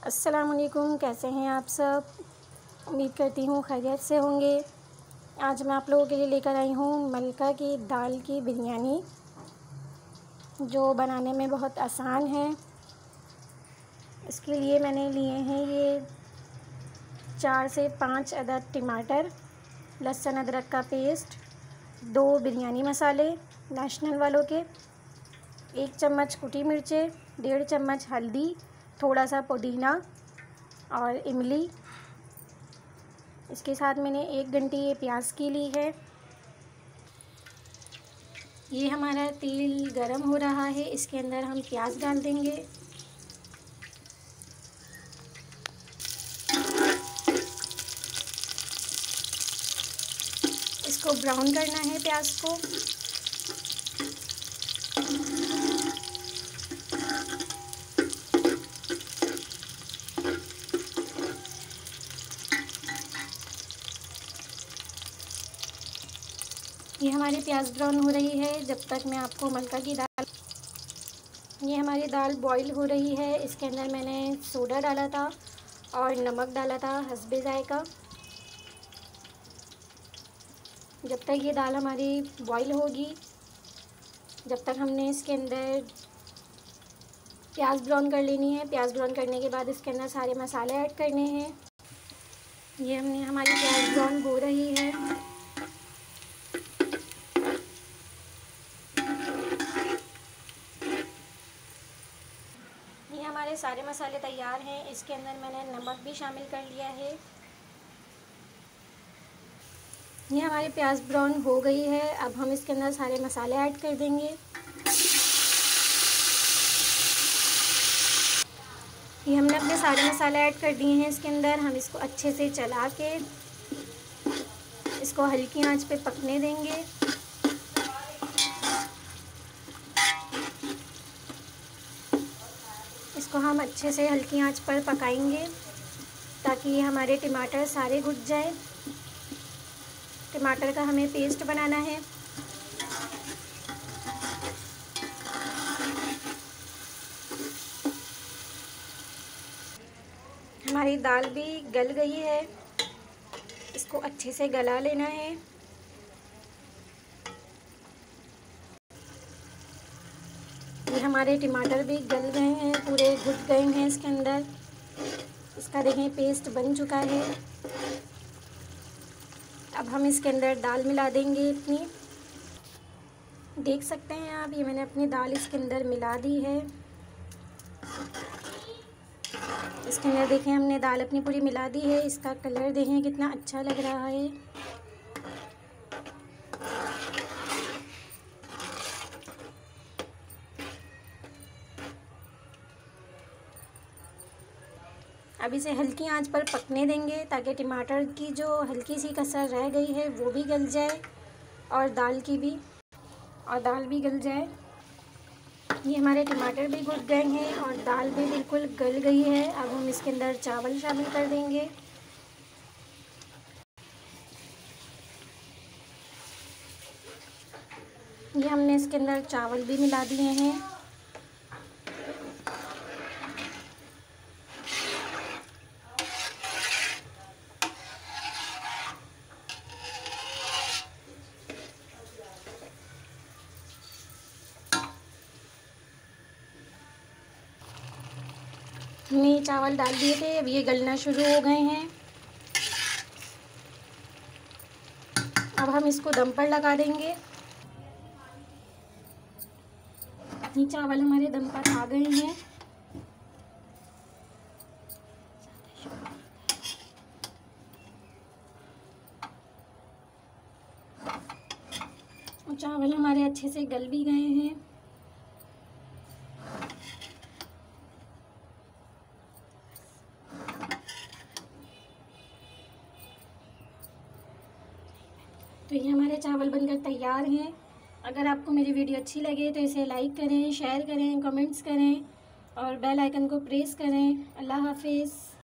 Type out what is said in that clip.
अस्सलामुअलैकुम, कैसे हैं आप सब। उम्मीद करती हूँ खैरियत से होंगे। आज मैं आप लोगों के लिए लेकर आई हूँ मलका की दाल की बिरयानी, जो बनाने में बहुत आसान है। इसके लिए मैंने लिए हैं ये 4 से 5 अदद टमाटर, लहसुन अदरक का पेस्ट, 2 बिरयानी मसाले नेशनल वालों के, 1 चम्मच कुटी मिर्चें, 1.5 चम्मच हल्दी, थोड़ा सा पुदीना और इमली। इसके साथ मैंने 1 घंटी ये प्याज की ली है। ये हमारा तेल गरम हो रहा है, इसके अंदर हम प्याज डाल देंगे। इसको ब्राउन करना है प्याज को। ये हमारी प्याज ब्राउन हो रही है, जब तक मैं आपको मलका की दाल, ये हमारी दाल बॉईल हो रही है। इसके अंदर मैंने सोडा डाला था और नमक डाला था हस्बे जायका। जब तक ये दाल हमारी बॉईल होगी, जब तक हमने इसके अंदर प्याज ब्राउन कर लेनी है। प्याज ब्राउन करने के बाद इसके अंदर सारे मसाले ऐड करने हैं। ये हमारी प्याज ब्राउन हो रही है। ये हमारे सारे मसाले तैयार हैं। इसके अंदर मैंने नमक भी शामिल कर लिया है। ये हमारी प्याज ब्राउन हो गई है। अब हम इसके अंदर सारे मसाले ऐड कर देंगे। ये हमने अपने सारे मसाले ऐड कर दिए हैं इसके अंदर। हम इसको अच्छे से चला के इसको हल्की आंच पे पकने देंगे। इसको हम अच्छे से हल्की आंच पर पकाएंगे ताकि ये हमारे टमाटर सारे घुल जाए। टमाटर का हमें पेस्ट बनाना है। हमारी दाल भी गल गई है, इसको अच्छे से गला लेना है। ये हमारे टमाटर भी गल गए हैं, पूरे घुल गए हैं इसके अंदर। इसका देखें पेस्ट बन चुका है। अब हम इसके अंदर दाल मिला देंगे अपनी। देख सकते हैं आप, ये मैंने अपनी दाल इसके अंदर मिला दी है। इसके अंदर देखें हमने दाल अपनी पूरी मिला दी है। इसका कलर देखें कितना अच्छा लग रहा है। अब इसे हल्की आंच पर पकने देंगे ताकि टमाटर की जो हल्की सी कसर रह गई है वो भी गल जाए और दाल भी गल जाए। ये हमारे टमाटर भी घुल गए हैं और दाल भी बिल्कुल गल गई है। अब हम इसके अंदर चावल शामिल कर देंगे। ये हमने इसके अंदर चावल भी मिला दिए हैं। हमने ये चावल डाल दिए थे, अब ये गलना शुरू हो गए हैं। अब हम इसको दम पर लगा देंगे। ये चावल हमारे दम पर आ गए हैं। और चावल हमारे अच्छे से गल भी गए हैं। तो ये हमारे चावल बनकर तैयार हैं। अगर आपको मेरी वीडियो अच्छी लगे तो इसे लाइक करें, शेयर करें, कमेंट्स करें और बेल आइकन को प्रेस करें। अल्लाह हाफिज़।